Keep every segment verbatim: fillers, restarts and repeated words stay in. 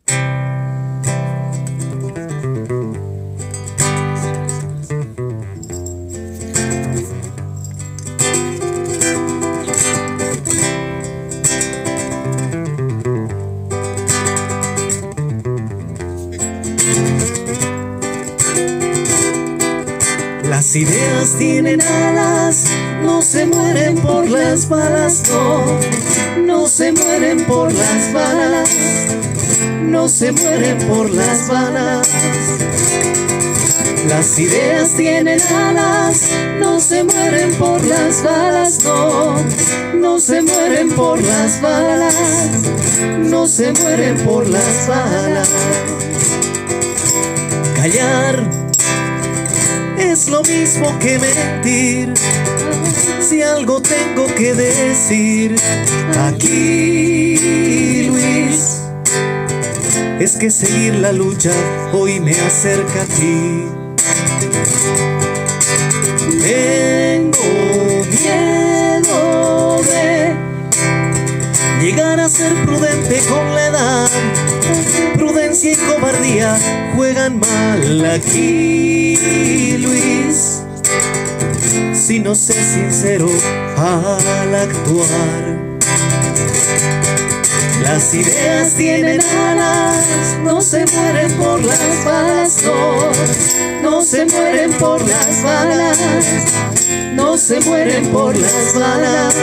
Las ideas tienen alas, no se mueren por las balas, no, no se mueren por las balas, no se mueren por las balas. Las ideas tienen alas, no se mueren por las balas, no, no se mueren por las balas, no se mueren por las balas. Callar es lo mismo que mentir. Si algo tengo que decir aquí, Luis, es que seguir la lucha hoy me acerca a ti. Tengo miedo de llegar a ser prudente con la edad. Prudencia y cobardía juegan mal aquí, Luis, si no sé sincero al actuar. Las ideas tienen alas, no se mueren por las balas, no, no se mueren por las balas, no se mueren por las balas.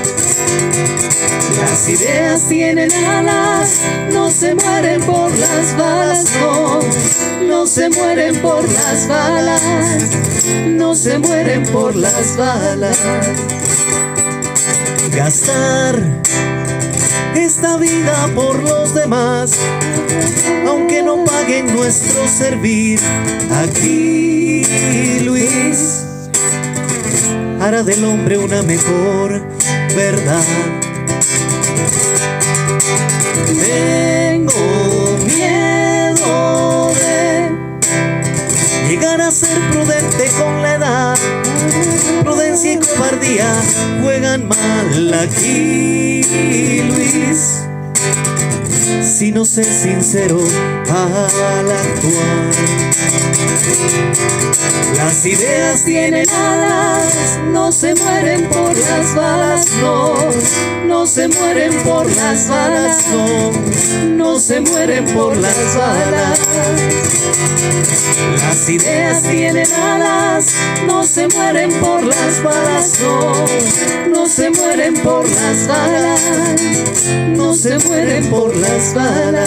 Las ideas tienen alas, no se mueren por las balas, no, no se mueren por las balas, no se mueren por las balas. Gastar esta vida por los demás, aunque no paguen nuestro servir aquí, Luis, hará del hombre una mejor verdad. Tengo miedo de llegar a ser prudente con la edad. Prudencia y cobardía juegan mal aquí, Luis, si no sé sincero al actuar. Las ideas tienen alas, no se mueren por las balas, no, no se mueren por las balas, no, no se mueren por las balas. Las ideas tienen alas, no se mueren por las balas, no, no se mueren por las balas, no se mueren por las balas.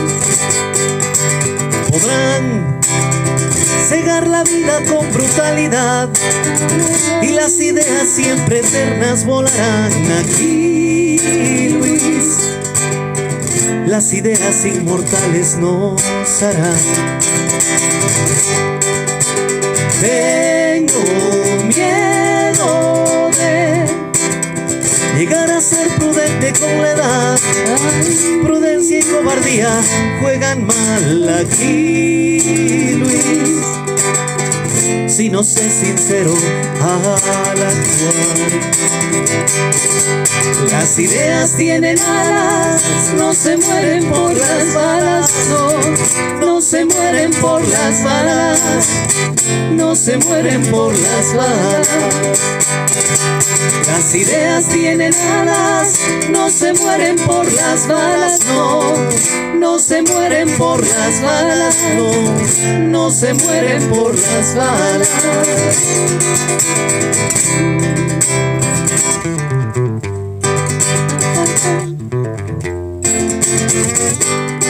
Podrán cegar la vida con brutalidad y las ideas siempre eternas volarán aquí, Luis, las ideas inmortales nos harán. Tengo miedo de llegar a ser prudente con la edad. Prudencia y cobardía juegan mal aquí, Luis, si no sé sincero al actuar. Las ideas tienen alas, no se mueren por las balas, no, no se mueren por las balas, no se mueren por las balas. Las ideas tienen alas, no se mueren por las balas, no, no se mueren por las balas, no, no se mueren por las balas. Thank you.